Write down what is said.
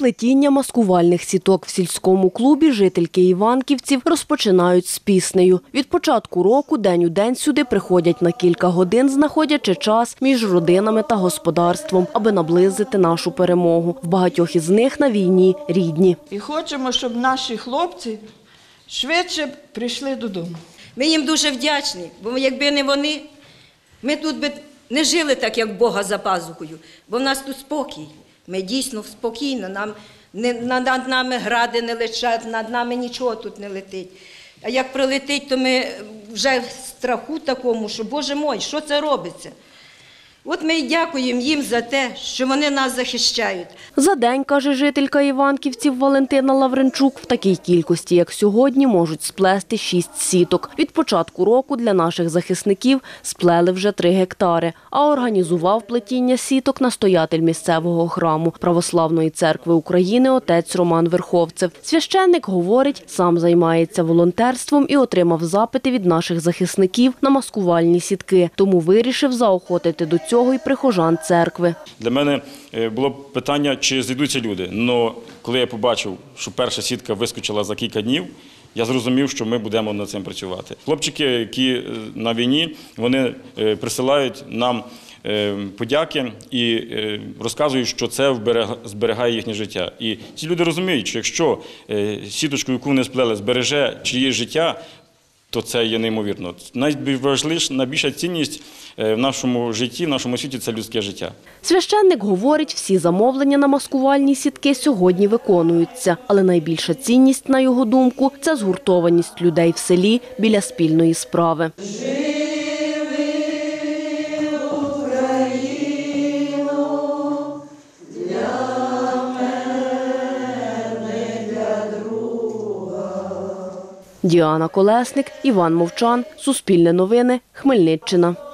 Плетіння маскувальних сіток в сільському клубі жительки Іванківців розпочинають з піснею. Від початку року день у день сюди приходять на кілька годин, знаходячи час між родинами та господарством, аби наблизити нашу перемогу. В багатьох із них на війні рідні. І хочемо, щоб наші хлопці швидше прийшли додому. Ми їм дуже вдячні, бо якби не вони, ми тут би не жили так, як Бога за пазухою, бо в нас тут спокій. Ми дійсно спокійно, над нами гради не летять, над нами нічого тут не летить. А як прилетить, то ми вже в страху такому, що, Боже мой, що це робиться? От ми й дякуємо їм за те, що вони нас захищають. За день, каже жителька Іванківців Валентина Лавренчук, в такій кількості, як сьогодні, можуть сплести 6 сіток. Від початку року для наших захисників сплели вже 3 гектари, а організував плетіння сіток настоятель місцевого храму Православної церкви України отець Роман Верховцев. Священник говорить, сам займається волонтерством і отримав запити від наших захисників на маскувальні сітки, тому вирішив заохотити до цього і прихожан церкви. Для мене було питання, чи зійдуться люди. Але коли я побачив, що перша сітка вискочила за кілька днів, я зрозумів, що ми будемо над цим працювати. Хлопчики, які на війні, вони присилають нам подяки і розказують, що це зберігає їхнє життя. І ці люди розуміють, що якщо сіточку, яку вони сплели, збереже чиєсь життя, то це є неймовірно. Найбільша цінність в нашому житті, в нашому світі – це людське життя. Священник говорить, всі замовлення на маскувальні сітки сьогодні виконуються. Але найбільша цінність, на його думку, це згуртованість людей в селі біля спільної справи. Діана Колесник, Іван Мовчан, Суспільне новини, Хмельниччина.